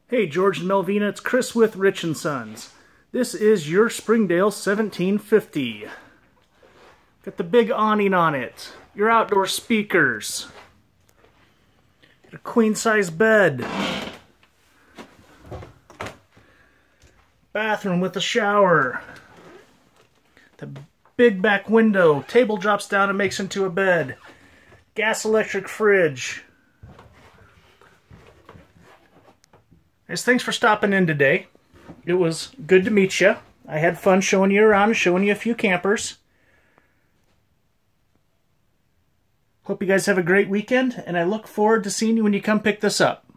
Hey George and Melvina, it's Chris with Rich & Sons. This is your Springdale 1750. Got the big awning on it, your outdoor speakers, got a queen-size bed, bathroom with a shower, the big back window, table drops down and makes into a bed, gas electric fridge. Guys, thanks for stopping in today. It was good to meet you. I had fun showing you around and showing you a few campers. Hope you guys have a great weekend, and I look forward to seeing you when you come pick this up.